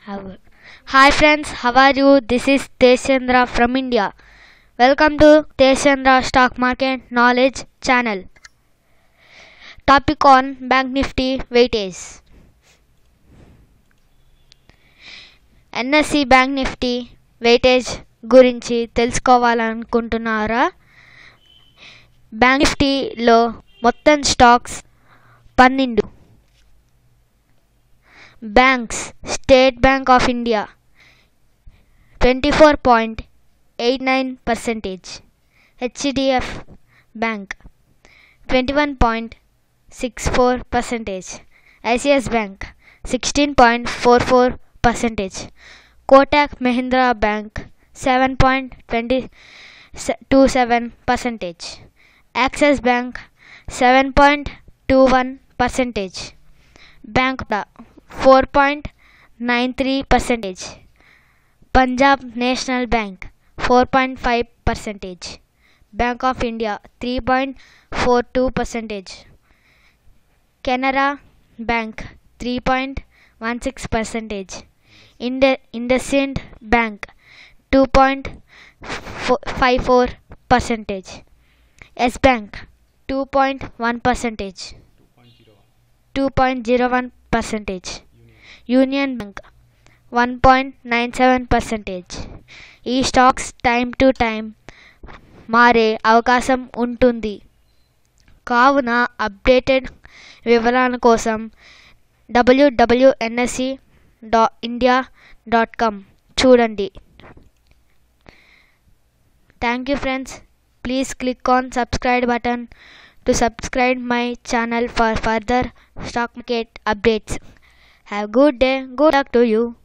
Have- Hi friends, how are you? This is Teshendra from India. Welcome to Teshendra Stock Market Knowledge Channel. Topic on Bank Nifty weightage. NSE Bank Nifty weightage గురించి తెలుసుకోవాలనుకుంటున్నారా? Bank నిఫ్టీలో మొత్తం stocks 12. Banks State Bank of India 24.89%, HDF bank 21.64%, ICICI bank 16.44%, Kotak Mahindra bank 7.27%, Axis bank 7.21%, bank 4.93%, Punjab National Bank 4.5%, Bank of India 3.42%, Canara bank 3.16%, IndusInd bank 2.54%, Yes bank 2.01%, Union bank 1.97%. ఈ stocks time to time మారే అవకాశం ఉంటుంది కావున updated వివరాల కోసం www.nse.india.com చూడండి. Thank you friends. Please click on subscribe button to subscribe my channel for further stock market updates. Have a good day. Good luck to you.